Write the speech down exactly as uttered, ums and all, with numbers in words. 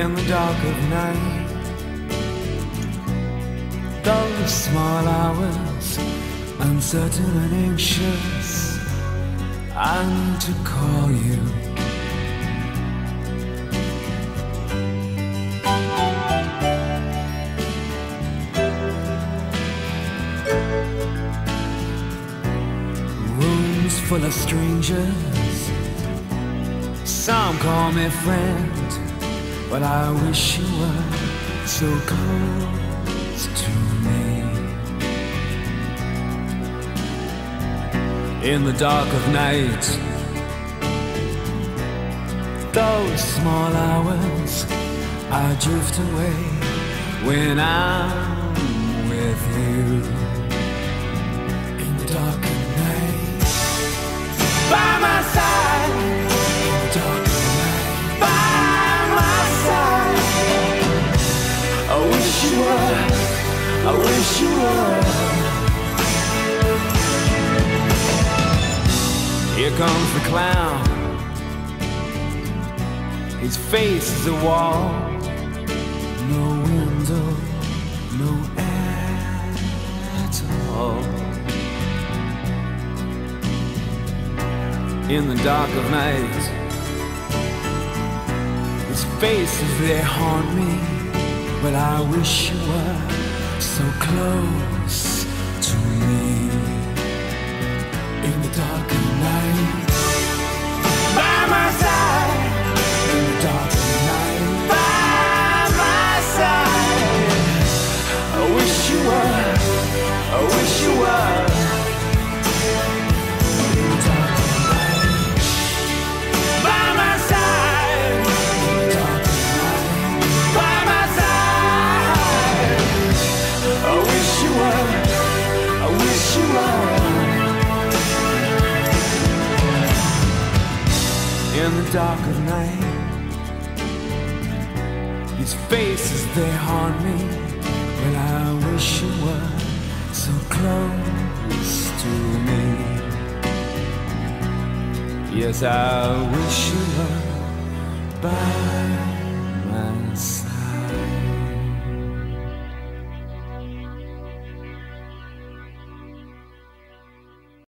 in the dark of night. Those small hours, uncertain and anxious, I need to call you. Rooms full of strangers, some call me friend, but I wish you were so close to me. In the dark of night, those small hours, I drift away when I'm with you. In the dark of night, by my side. In the dark of night, by my side. I wish you were, I wish you were. Here comes the clown. His face is a wall. No window, no air at all. In the dark of night, his face is there haunt me, but I wish you were so close to me. In the dark of night, by my side. In the dark of night, by my side. I wish you were, I wish you were. In the dark of night, by my side. In the dark of night, by my side. I wish you were, I wish you were. In the dark of night, his face is there haunt me, but I wish you were so close to me. Yes, I wish you were by